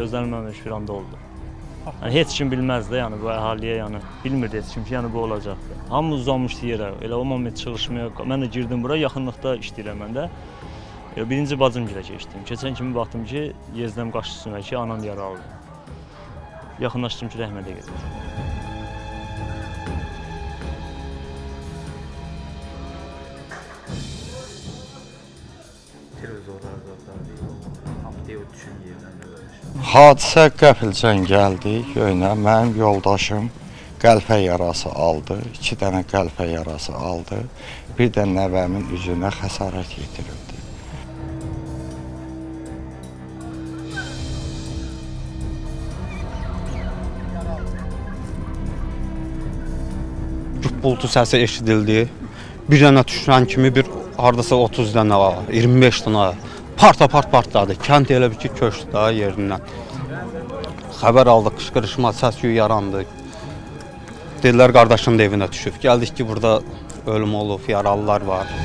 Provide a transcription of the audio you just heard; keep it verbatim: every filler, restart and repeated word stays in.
gözlənilməmiş bir anda oldu. Yəni, heç kim bilməzdi, yəni bu əhaliyə, yəni bilmirdi heç kim ki, yəni bu olacaqdı. Hamı uzanmışdı yerə, elə o moment çıxışmaya, mən də girdim bura, yaxınlıqda işləyirəm mən də. Birinci bacım gilə keçdim. Keçən kimi baxdım ki, yezdəm qaşı üstünə ki, anam yaralıdır. Yaxınlaşdım ki, rəhmətə gedir. Hadisə qəfildən gəldi, yönə mənim yoldaşım qəlpə yarası aldı, iki dənə qəlpə yarası aldı, bir də nəvəmin üzünə xəsarət yetirildi. Bultu səsi eşidildi, bir dənə düşən kimi bir hardasa otuz dənə, iyirmi beş dənə parta-part partladı. Kənd elə bir ki, köçdü da yerindən. Xəbər aldıq, qışqırışma, səs-küy yarandı. Dedilər, qardaşın da evinə düşüb. Gəldik ki, burada ölüm olub, yaralılar var.